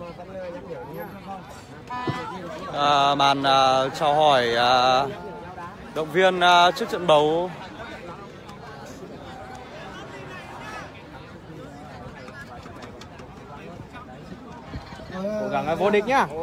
Màn chào hỏi động viên trước trận đấu. Cố gắng vô địch nhá.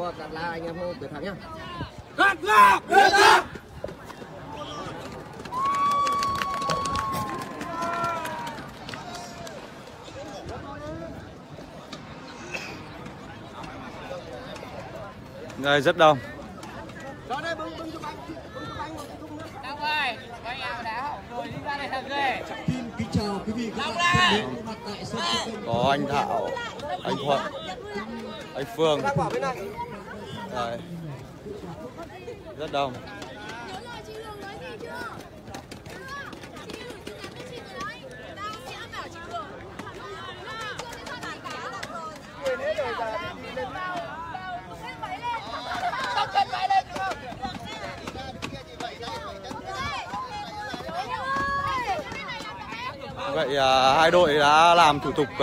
Đây rất đông. Kính chào quý vị các bạn thân mến, có mặt tại sân Trung Tâm. Có anh Thảo, anh Thuận, anh Phương. Đây. Rất đông. Vậy hai đội đã làm thủ tục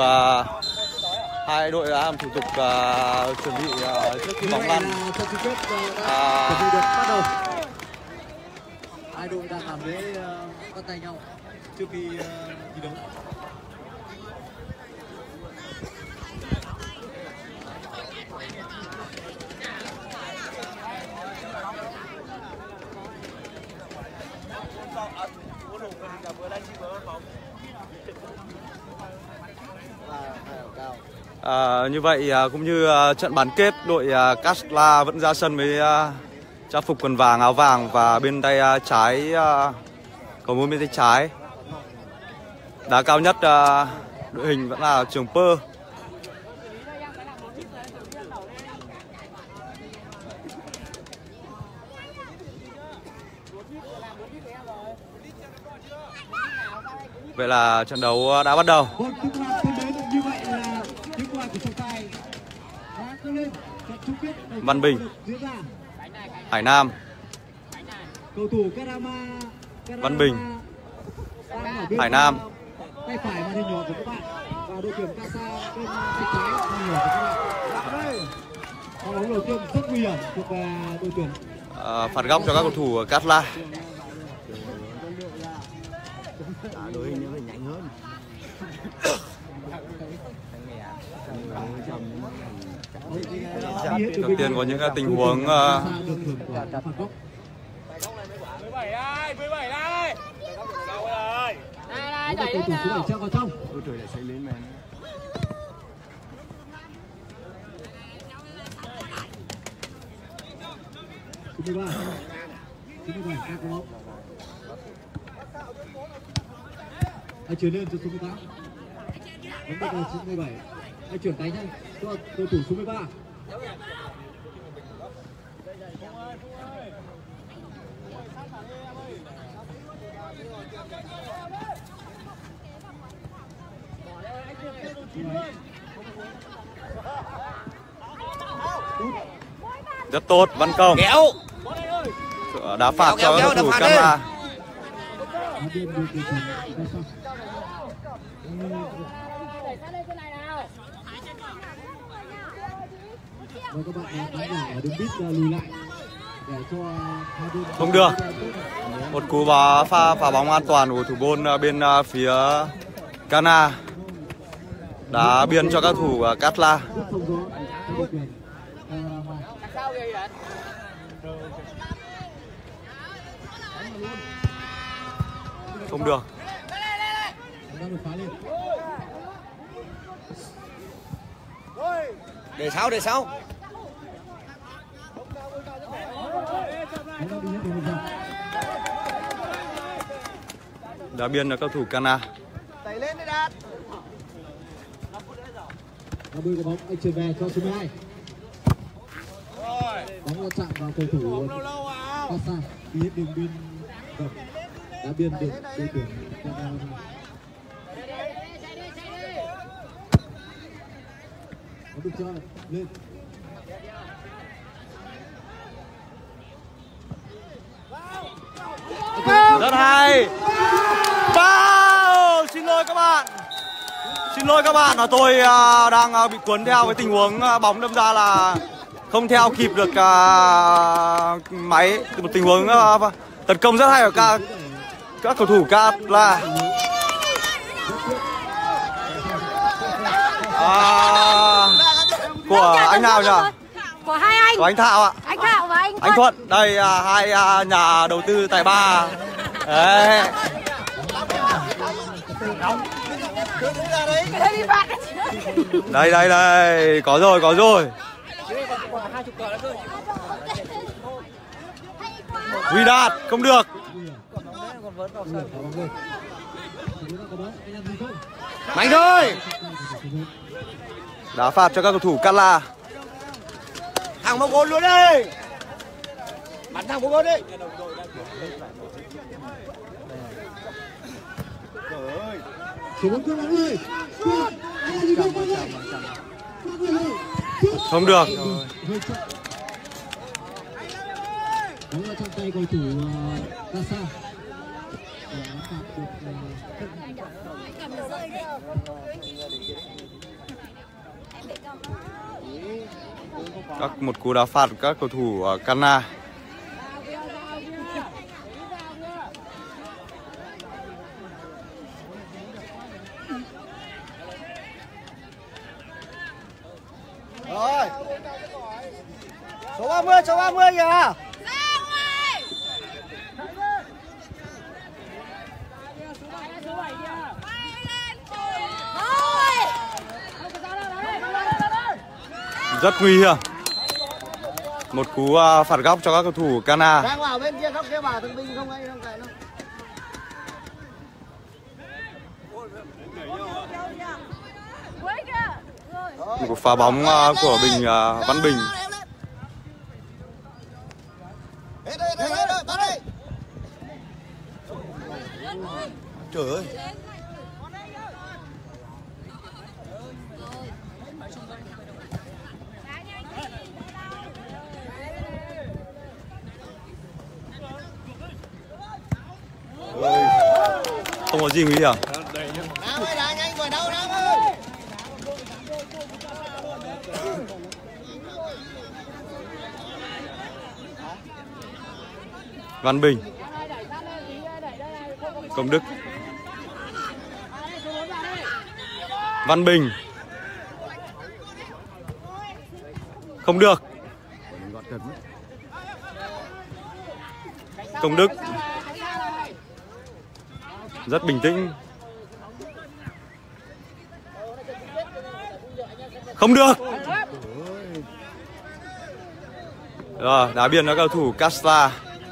chuẩn bị trước khi bóng lăn. Trận chung kết đã chuẩn bị được bắt đầu. Hai đội đang làm lễ bắt tay nhau trước khi thi đấu. Như vậy cũng như trận bán kết, đội Casla vẫn ra sân với trang phục quần vàng, áo vàng và bên tay trái, cầu môn bên tay trái. Đá cao nhất đội hình vẫn là Trường Pơ. Vậy là trận đấu đã bắt đầu. Văn Bình, Hải Nam, Văn Bình, Hải Nam. Tay phải màn hình nhỏ của các bạn và đội tuyển Casa bên tay trái màn hình nhỏ của các bạn. Pha bóng đầu tiên rất nguy hiểm thuộc về đội tuyển. Phạt góc cho các cầu thủ Casla. Đội hình nó phải nhanh hơn. Đầu tiên có những tình huống 17 đây, 17 đây. Đâu rồi? Đây, cầu thủ số 7 treo vào trong. Ôi trời lại xây lên mà. Số 13. Số 17 các bóng. Hãy chuyển lên cho số 18. Vẫn bây giờ số 17. Hãy chuyển cánh nhanh cho cầu thủ số 13. rất tốt, Văn Công. Kéo. Đá phạt cho cầu thủ Casla. Không được. Một cú phá bóng an toàn của thủ môn bên phía Cana. Đá biên cho các thủ Casla. Không được. Để sau. Đá biên là các thủ Cana. Đẩy lên đi Đạt. Đưa cái bóng anh chuyển về cho số 12. Bóng chạm vào cầu thủ Casa, đi hết đường biên rộng, đá biên được đội tuyển Canada. Bóng được chơi lên. Rất hay. Wow, xin lỗi các bạn. Xin lỗi các bạn, là tôi đang bị cuốn theo cái tình huống bóng đâm ra là không theo kịp được máy. Một tình huống tấn công rất hay của các cầu thủ Catla. Của anh nào nhỉ? Của hai anh. Của anh Thạo ạ. Anh Thạo và anh Anh Thuận. Đây hai nhà đầu tư tài ba. Đấy. Đây, có rồi. Huy Đạt, không được. Mạnh thôi. Đá phạt cho các cầu thủ Catla. Thằng một gol luôn đi. Bắn thằng một gol đi. Không được. Đúng là trong tay cầu thủ Casa. Một cú đá phạt của các cầu thủ Cana. Rồi. Số 30 kìa. Rất nguy hiểm. Một cú phạt góc cho các cầu thủ Cana. Đang vào bên kia góc kia bảo thương binh không ấy không cậy đâu. Một cú phá bóng của Văn Bình. Trời ơi. Không có gì nguy hiểm. Nam ơi, đá nhanh vào đâu Nam ơi. Văn Bình. Công Đức. Văn Bình. Không được. Công Đức. Rất bình tĩnh. Không được. Rồi, đá biên cho cầu thủ Casta.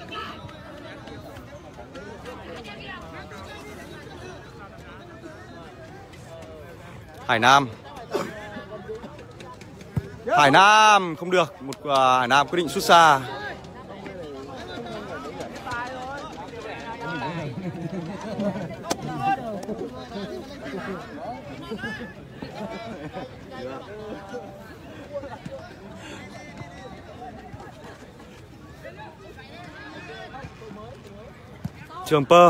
Hải Nam. Hải Nam không được. Hải Nam quyết định sút xa. Trường Pơ.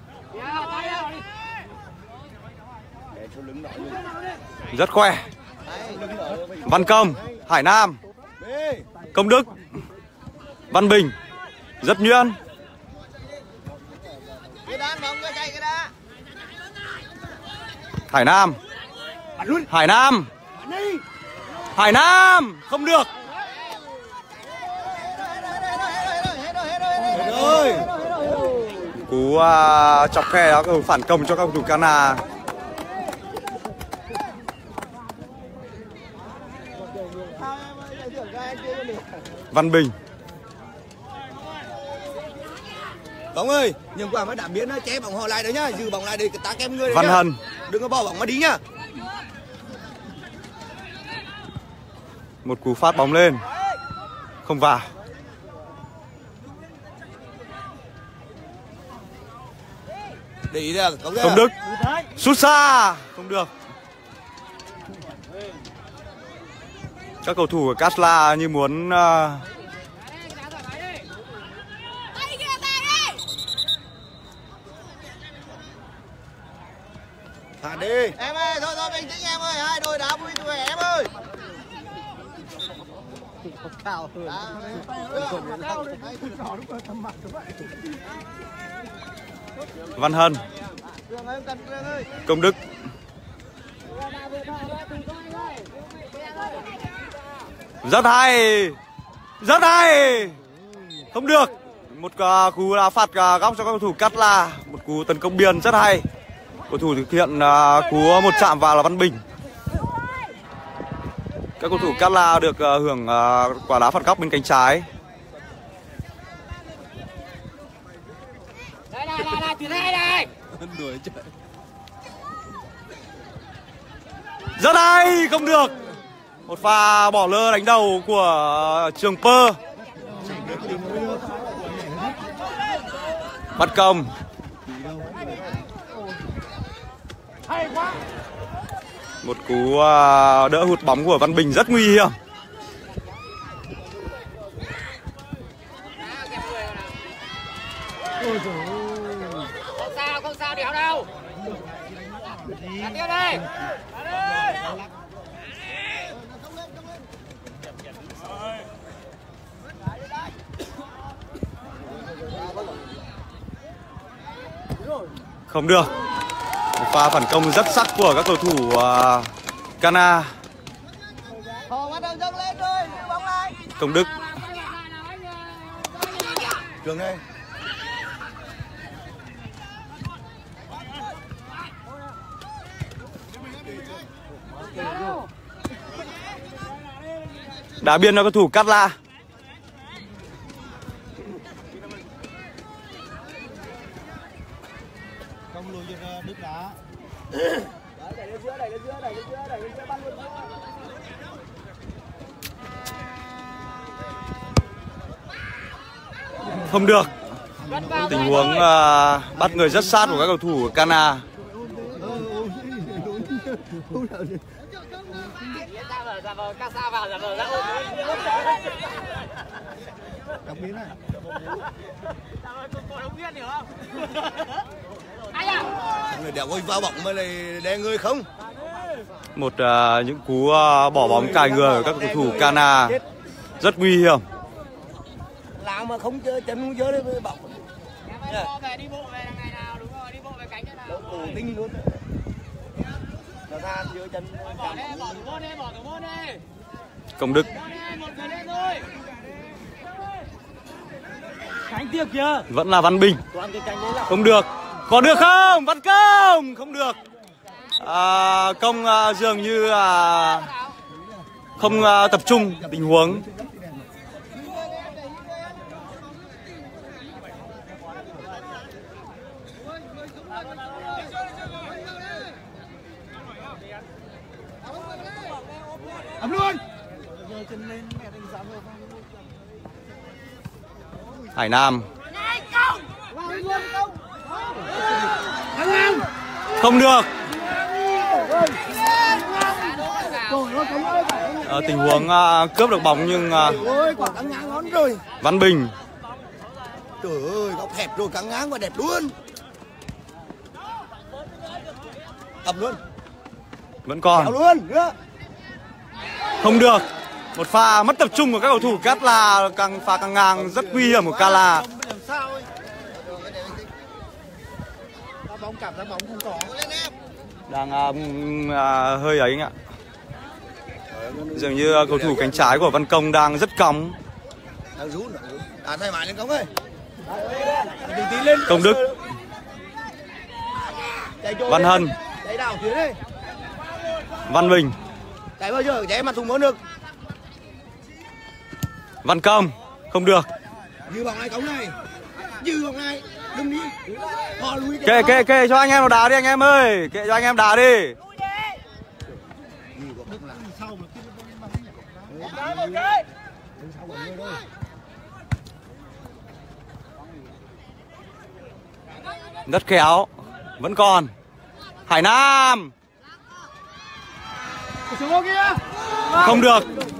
Rất khỏe. Văn Công. Hải Nam. Công Đức. Văn Bình. Rất nhuyễn. Hải Nam. Hải Nam. Hải Nam. Không được. Cú chọc khe đó, phản công cho các cầu thủ Cana. Văn Bình. Bóng ơi, nhưng quả mới đảm biến nó chế bóng họ lại đấy nhá, giữ bóng lại để ta kém người đấy. Văn Hân. Đừng có bỏ bóng mà đi nhá. Một cú phát bóng lên. Không vào. Để ý được, Công Đức. Sút xa. Không được. Các cầu thủ của Catla như muốn thả đi. Em ơi, thôi bình Cao hơn. Văn Hân, Công Đức. Rất hay, rất hay. Không được. Một cú là phạt góc cho các cầu thủ Cát La. Một cú tấn công biên rất hay. Cầu thủ thực hiện cú một chạm vào là Văn Bình. Các cầu thủ Cát La được hưởng quả đá phạt góc bên cánh trái. Rất hay, không được. Một pha bỏ lơ đánh đầu của Trường Pơ. Bắt công. Một cú đỡ hụt bóng của Văn Bình rất nguy hiểm. Không sao đéo đâu. Tiếp đi. Không được. Một pha phản công rất sắc của các cầu thủ Cana. Công Đức. Trường đây. Đá biên cho cầu thủ Cát La. Không lùi cho Đức đá. Không được. Tình huống bắt người rất sát của các cầu thủ Cana. Người đéo có vào bóng mà lại đè người không. Một những cú bỏ bóng cài người của các cầu thủ Cana rất nguy hiểm. Làm mà không chơi chân không chơi với bóng. Đi bộ về đằng này nào, đúng rồi, đi bộ về cánh thế nào. Cổ tinh luôn. Nó ra dưới chân. Bỏ thủ môn đi, bỏ thủ môn đi. Công Đức. Một người lên thôi. Cánh tiếp kìa. Vẫn là Văn Bình. Toàn cái cánh đấy là. Không được. Còn được không? Văn Công. Không được. Công dường như không tập trung tình huống. Ấm luôn. Hải Nam. Không được. Tình huống cướp được bóng nhưng Ôi, quả căng ngang ngón rồi. Văn Bình. Trời ơi, góc hẹp rồi, căng ngang và đẹp luôn. Ập luôn. Vẫn còn. Kéo luôn. Nữa. Không được. Một pha mất tập trung của các cầu thủ Cát La, pha căng ngang rất nguy hiểm của Cala. Bóng cảm giác bóng không có. Đang hơi ấy anh ạ. Dường như cầu thủ cánh trái của Văn Công đang rất cóng. Đang rút. Thoải mái lên Công ơi. Công Đức. Văn Hân. Chạy đảo phía đây. Văn Bình. Chạy bao giờ chạy mặt thùng món được. Văn Công. Không được. Dư bóng này Công này. Dư bóng này. Đừng đi. Họ lùi. Kệ cho anh em nó đá đi anh em ơi. Kệ cho anh em đá đi. Rất khéo. Vẫn còn. Hải Nam. Không được.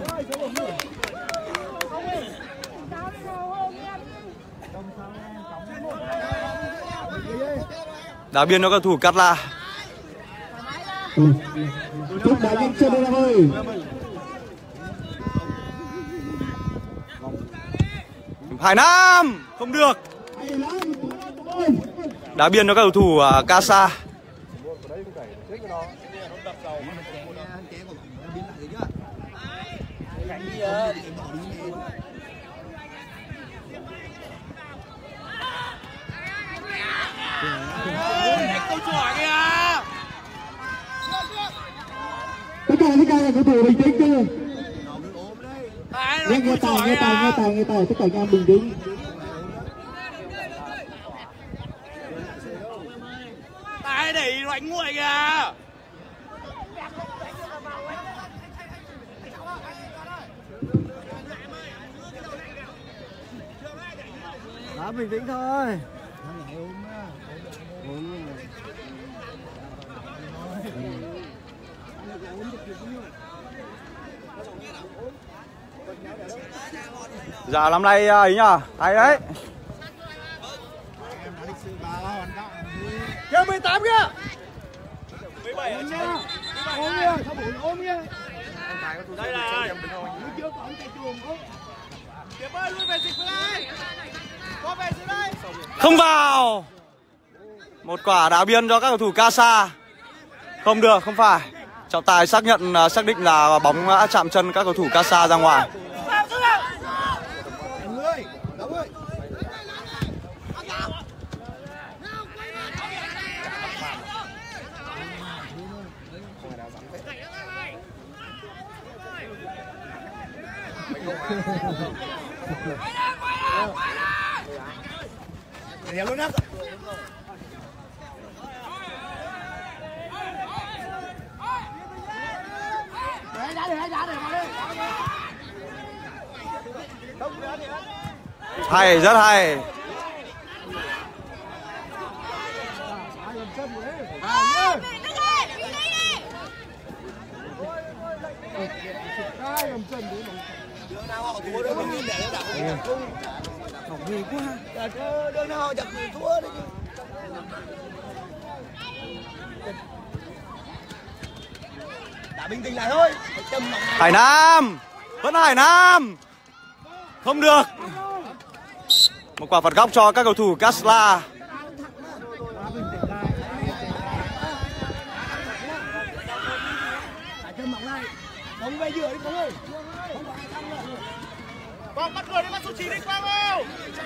Đá biên cho cầu thủ Cát La. Chúc đá biên chân đây em ơi. Hải Nam không được. Đá biên cho các cầu thủ Casa. Tất cả các cầu thủ bình tĩnh chưa? Nghe tài tất cả anh em bình tĩnh. Tài đẩy đánh nguội kìa. Đó, bình tĩnh thôi. Dạ năm nay ấy nhá, hay đấy. Kêu 18 kia. 17 ôm nha. Ôm nha. Đây là Điệp ơi, lui về dịch với đây. Có về dưới đây. Không vào. Một quả đá biên cho các cầu thủ Casa. Không được, không phải. Trọng tài xác định là bóng đã chạm chân các cầu thủ Casa ra ngoài. Để luôn á. Hay, rất hay. Đường nào họ thua đấy không nhìn để nó đảo. Học gì quá. Đường nào họ chặt thua đấy chứ. Đã bình tĩnh lại thôi. Hải Nam, vẫn Hải Nam. Không được. Một quả phạt góc cho các cầu thủ Casla. Bóng về giữa đi Quang ơi. Quang bắt người đi, bắt số 9 đi Quang ơi.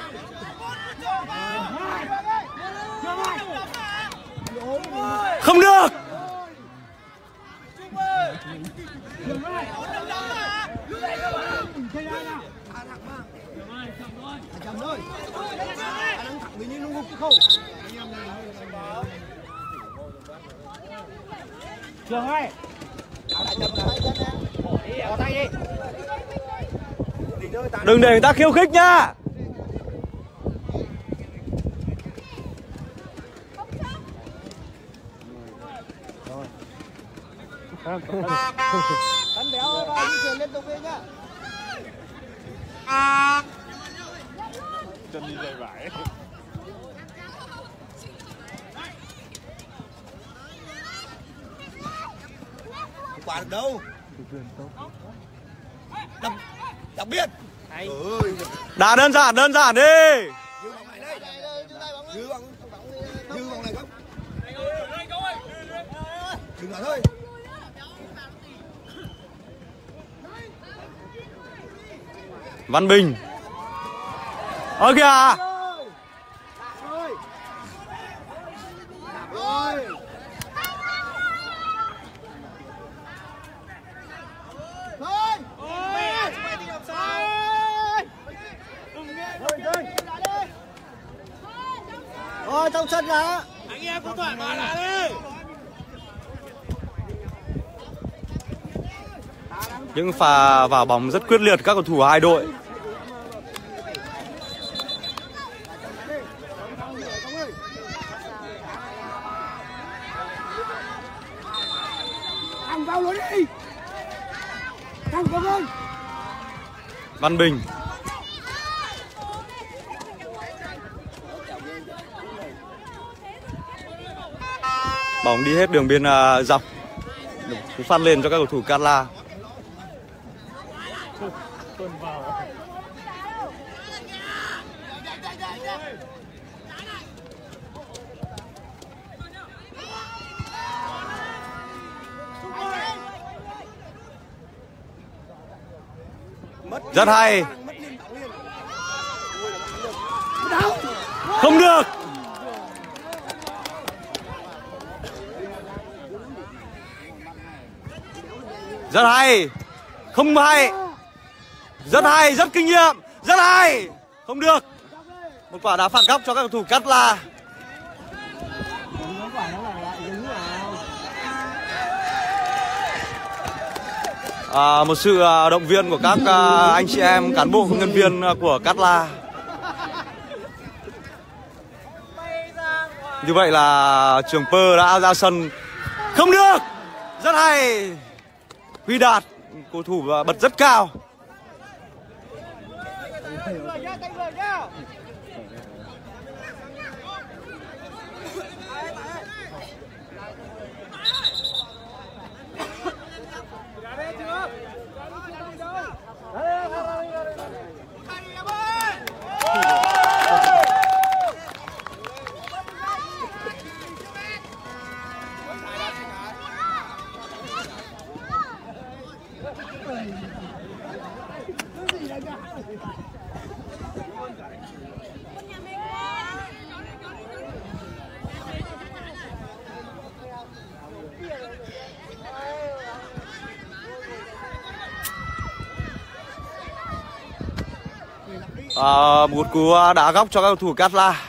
Không được. Trường ơi. Bỏ tay đi. Đừng để người ta khiêu khích nhá. Cắn béo và di chuyển liên tục đi nhá. Chân đi dày vải. Không quả được đâu. Đặc biệt. Đá đơn giản đi. Dư vòng này đây. Dư vòng này không? Đừng nói thôi. Văn Bình. Ơ kìa. Thôi trong sân là. Anh em cũng thoải mái lại đi. Những pha vào bóng rất quyết liệt các cầu thủ hai đội. Thằng vào luôn đi. Thằng vào luôn. Văn Bình. Bóng đi hết đường biên dọc. Được phát lên cho các cầu thủ Casla. Rất hay. Không được. Rất hay. Không hay. Rất hay, rất kinh nghiệm. Rất hay. Không được. Một quả đá phạt góc cho các cầu thủ Cát La. Một sự động viên của các anh chị em cán bộ công nhân viên của Cát La. Như vậy là Trường Pơ đã ra sân. Không được. Rất hay. Huy Đạt, cầu thủ bật rất cao. Một cú đá góc cho các cầu thủ Cát La.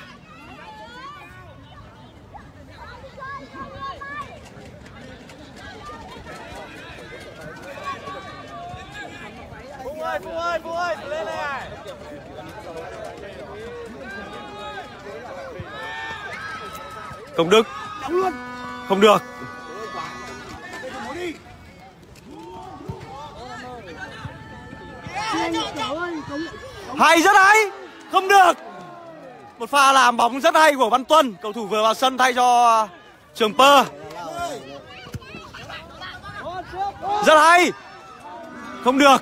Phúc ơi, lên này. Công Đức. Không được. Hay, rất hay. Không được. Một pha làm bóng rất hay của Văn Tuân, cầu thủ vừa vào sân thay cho Trường Pơ. Rất hay. Không được.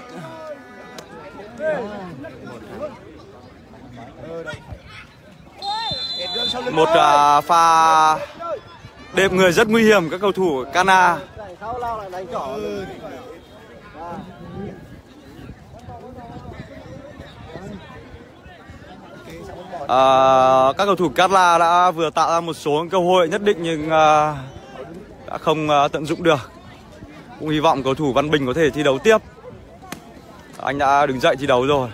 Một pha đệm người rất nguy hiểm các cầu thủ Cana. Các cầu thủ Cát La đã vừa tạo ra một số cơ hội nhất định nhưng đã không tận dụng được. Cũng hy vọng cầu thủ Văn Bình có thể thi đấu tiếp. Anh đã đứng dậy thi đấu rồi.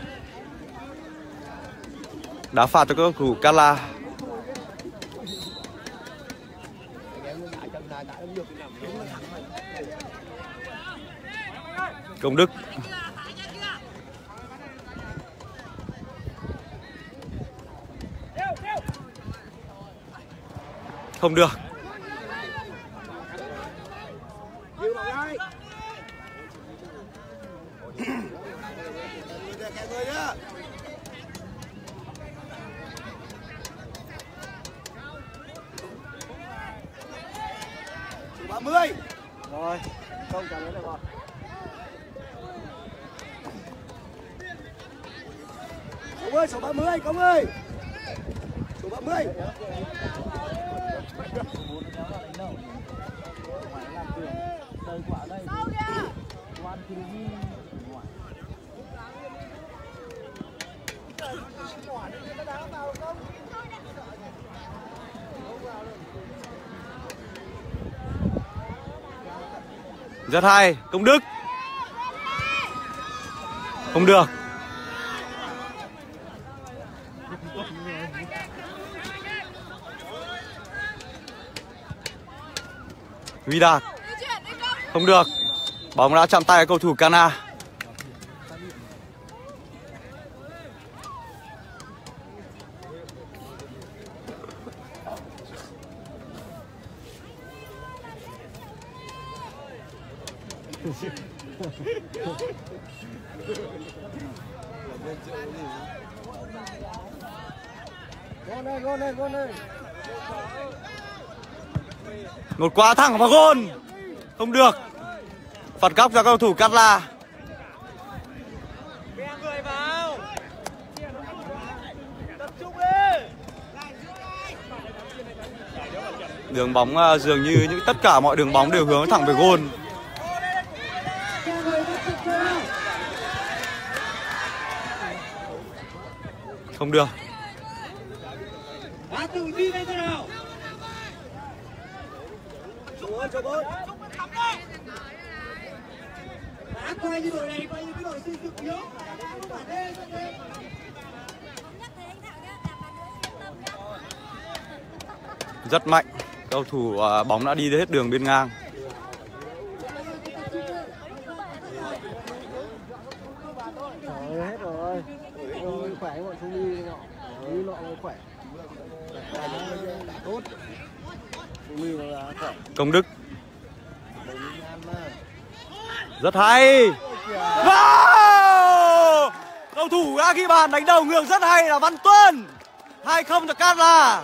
Đá phạt cho các cầu thủ Cát La. Công Đức. Không được. Số 30. Rồi, không trả lời được rồi. Công ơi, số 30, Công ơi. Số 30. Rất hay, Công Đức. Không được. Huy Đạt. Không được. Bóng đã chạm tay cầu thủ Cana. Một quả thẳng vào gôn. Không được. Phạt góc cho cầu thủ Cát La. Đường bóng dường như tất cả mọi đường bóng đều hướng thẳng về gôn. Không được. Đá tự đi ngay thế nào? Cho bớt. Đá coi như đội này, coi như cái đội xây dựng yếu. Rất mạnh. Cầu thủ bóng đã đi hết đường biên ngang. Hết rồi. Khỏe bọn chúng đi nọ. Đi nọ khỏe. Tốt. Công Đức. Rất hay. Wow! Cầu thủ đã ghi bàn đánh đầu ngược rất hay là Văn Tuân. 2-0 cho Cát La.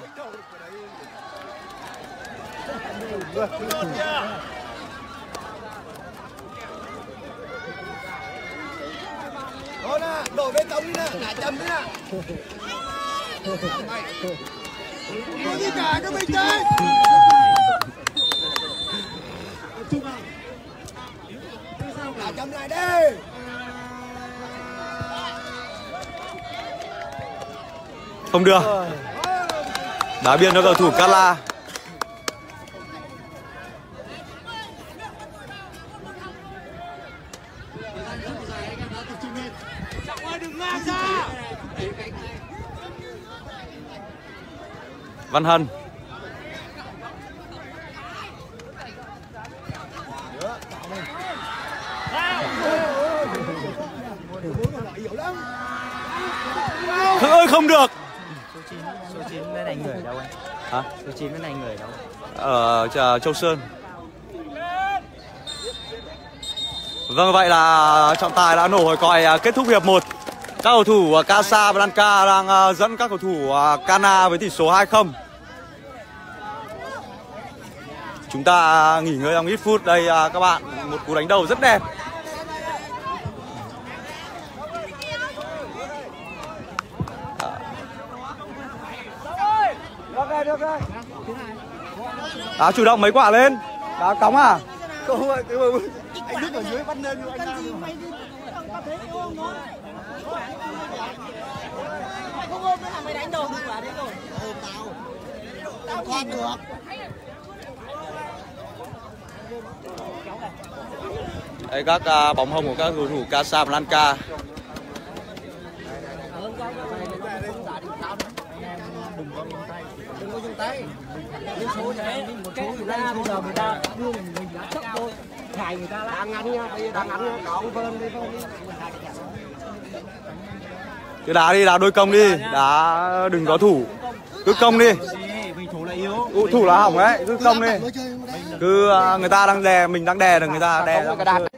Thôi nè, đổ bê tông đi nè, nã chầm đi nè. Có gì cả các mình chơi. Nã chầm lại đi. Không được. Đá biên cho cầu thủ Cát La. Văn Hân. Ơi không được. Số 9 bên này người ở đâu anh? Hả? Số 9 bên này người ở đâu? Ở Châu Sơn. Vâng, vậy là trọng tài đã nổ hồi còi kết thúc hiệp 1. Các cầu thủ Casablanca đang dẫn các cầu thủ Cana với tỷ số 2-0. Chúng ta nghỉ ngơi trong ít phút. Đây các bạn, một cú đánh đầu rất đẹp. Được rồi. Đá chủ động mấy quả lên. Đá cóng à? Không ơi, anh Đức ở dưới bắt lên anh Nam. Không ôm nữa là mày đánh đầu được quả đấy rồi. Tao thoát được. Đây các bóng hồng của các cầu thủ Casablanca. Đừng có dùng tay. Lên số đấy, một số người ta bây giờ người ta đưa mình đã chấp thôi. Ngài người ta đang ngắn nha, bây giờ đang ngắn nha, đóng vơn đi vơn đi. Cứ đá đi, đá đôi công đi, đá đừng có thủ. Cứ công đi. Vì thủ là yếu. Thủ là hỏng đấy, cứ công đi. Cứ người ta đang đè, mình đang đè được người ta đè.